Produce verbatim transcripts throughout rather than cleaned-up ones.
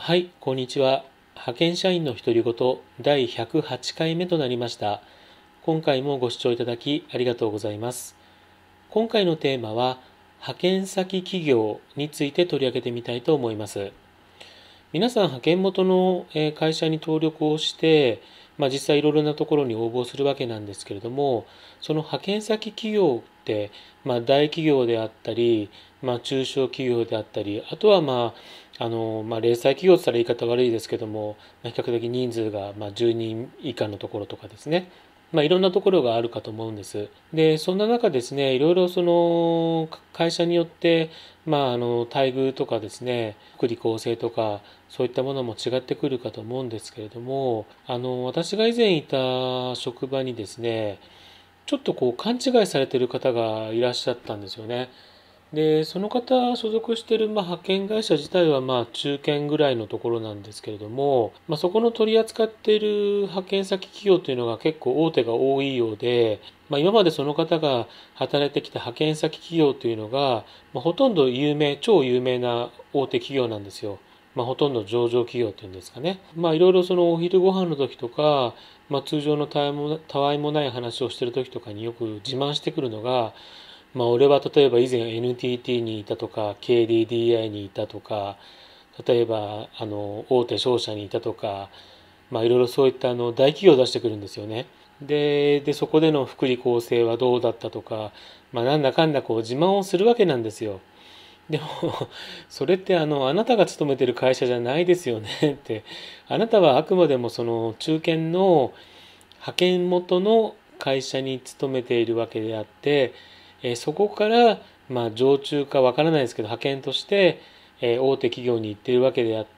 はい、こんにちは。派遣社員の独り言だいひゃくはちかいめとなりました。今回もご視聴いただきありがとうございます。今回のテーマは、派遣先企業について取り上げてみたいと思います。皆さん、派遣元の会社に登録をして、まあ、実際いろいろなところに応募するわけなんですけれども、その派遣先企業って、まあ、大企業であったり、まあ、中小企業であったり、あとはまあ、あの、まあ、零細企業って言ったら言い方悪いですけども、まあ、比較的人数がまあじゅうにん以下のところとかですね。まあ、いろんなところがあるかと思うんです。で、そんな中ですね、いろいろその会社によって、まあ、あの待遇とかですね、福利厚生とかそういったものも違ってくるかと思うんですけれども、あの私が以前いた職場にですね、ちょっとこう勘違いされている方がいらっしゃったんですよね。で、その方所属しているまあ派遣会社自体はまあ中堅ぐらいのところなんですけれども、まあ、そこの取り扱っている派遣先企業というのが結構大手が多いようで、まあ、今までその方が働いてきた派遣先企業というのが、まあ、ほとんど有名、超有名な大手企業なんですよ。まあ、ほとんど上場企業っていうんですかね。まあ、いろいろそのお昼ご飯の時とか、まあ、通常のたわいもたわいもない話をしてる時とかによく自慢してくるのが、まあ、俺は例えば以前 エヌティーティー にいたとか ケーディーディーアイ にいたとか、例えばあの大手商社にいたとか、まあ、いろいろそういったあの大企業を出してくるんですよね。で、でそこでの福利厚生はどうだったとか、まあ、なんだかんだこう自慢をするわけなんですよ。でも、それってあの、あなたが勤めてる会社じゃないですよねって。あなたはあくまでもその中堅の派遣元の会社に勤めているわけであって、えーそこから、まあ、常駐かわからないですけど、派遣として、えー大手企業に行っているわけであって、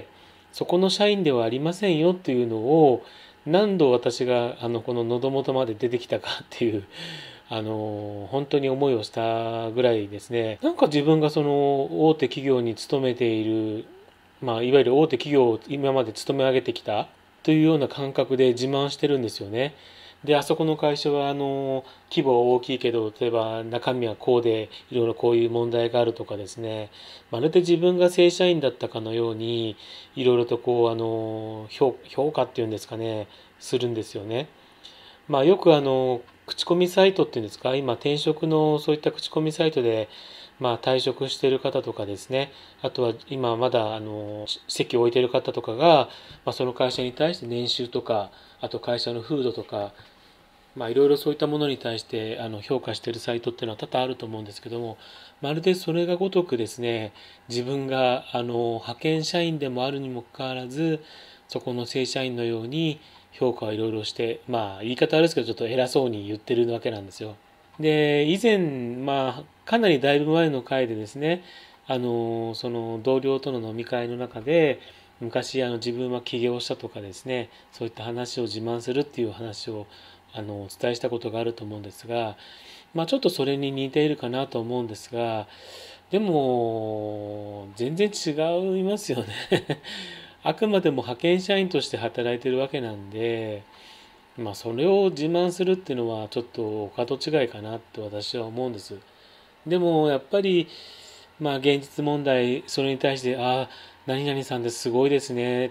そこの社員ではありませんよっていうのを、何度私が、あの、この喉元まで出てきたかっていう、あの、本当に思いをしたぐらいですね、なんか自分がその大手企業に勤めている、まあ、いわゆる大手企業を今まで勤め上げてきたというような感覚で自慢してるんですよね。で、あそこの会社は、あの、規模は大きいけど、例えば中身はこうで、いろいろこういう問題があるとかですね、まるで自分が正社員だったかのように、いろいろとこう、あの、評、評価っていうんですかね、するんですよね。まあよくあの、口コミサイトっていうんですか、今転職のそういった口コミサイトで、まあ退職している方とかですね、あとは今まだあの、席を置いている方とかが、まあその会社に対して年収とか、あと会社の風土とか、まあいろいろそういったものに対してあの評価しているサイトっていうのは多々あると思うんですけども、まるでそれがごとくですね、自分があの派遣社員でもあるにもかかわらず、そこの正社員のように評価をいろいろして、まあ言い方あれですけどちょっと偉そうに言ってるわけなんですよ。で、以前、まあかなりだいぶ前の回でですね、あのその同僚との飲み会の中で、昔あの自分は起業したとかですね、そういった話を自慢するっていう話をあのお伝えしたことがあると思うんですが、まあ、ちょっとそれに似ているかなと思うんですが、でも全然違いますよね。あくまでも派遣社員として働いてるわけなんで、まあ、それを自慢するっていうのはちょっとお門違いかなって私は思うんです。でもやっぱり、まあ、現実問題それに対して「ああ、何々さんですごいですね」って、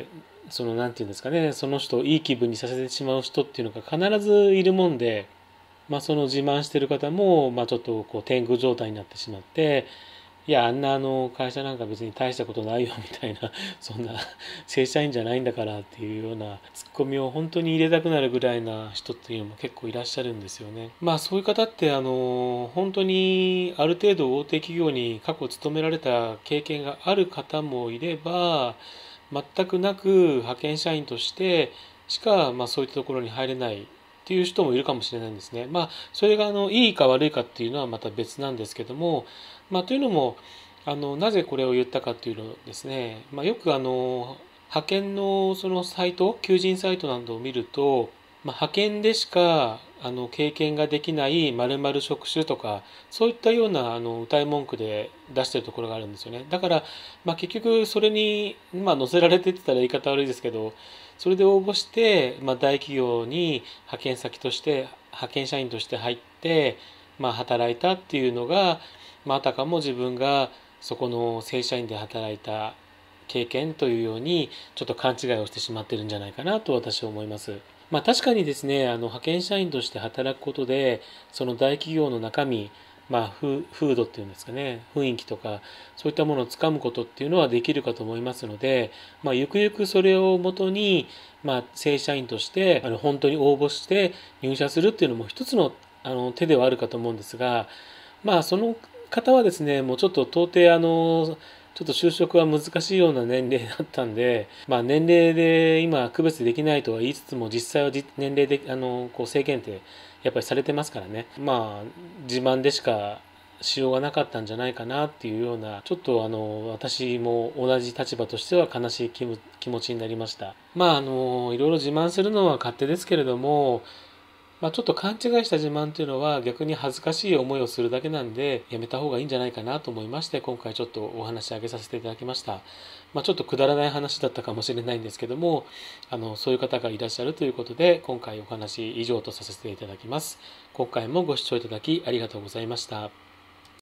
そのなんていうんですかね、その人をいい気分にさせてしまう人っていうのが必ずいるもんで、まあ、その自慢してる方も、まあ、ちょっとこう天狗状態になってしまって、いや、あんなあの会社なんか別に大したことないよみたいな、そんな正社員じゃないんだからっていうようなツッコミを本当に入れたくなるぐらいな人っていうのも結構いらっしゃるんですよね。まあそういう方ってあの本当にある程度大手企業に過去勤められた経験がある方もいれば、全くなく派遣社員としてしか、まあ、そういったところに入れないっていう人もいるかもしれないんですね。まあそれがあのいいか悪いかっていうのはまた別なんですけども、まあ、というのもあのなぜこれを言ったかというのですね、まあ、よくあの派遣のそのサイト、求人サイトなどを見ると、まあ、派遣でしかあの経験ができない〇〇職種とか、そういったようなあの歌い文句で出しているところがあるんですよね。だから、まあ、結局それに、まあ、載せられてって言ったら言い方悪いですけど、それで応募して、まあ、大企業に派遣先として派遣社員として入って、まあ、働いたっていうのが、まあ、あたかも自分がそこの正社員で働いた経験というようにちょっと勘違いをしてしまってるんじゃないかなと私は思います。まあ確かにですね、あの派遣社員として働くことで、その大企業の中身、まあ風風土っていうんですかね、雰囲気とかそういったものをつかむことっていうのはできるかと思いますので、まあゆくゆくそれをもとに、まあ正社員としてあの本当に応募して入社するっていうのも一つのあの手ではあるかと思うんですが、まあその方はですね、もうちょっと到底あのちょっと就職は難しいような年齢だったんで、まあ年齢で今区別できないとは言いつつも、実際は年齢であのこう制限ってやっぱりされてますからね。まあ自慢でしかしようがなかったんじゃないかなっていうような、ちょっとあの私も同じ立場としては悲しい気気持ちになりました。まああのいろいろ自慢するのは勝手ですけれども、まあ、ちょっと勘違いした自慢というのは逆に恥ずかしい思いをするだけなんで、やめた方がいいんじゃないかなと思いまして、今回ちょっとお話し上げさせていただきました。まあ、ちょっとくだらない話だったかもしれないんですけども、あのそういう方がいらっしゃるということで、今回お話以上とさせていただきます。今回もご視聴いただきありがとうございました。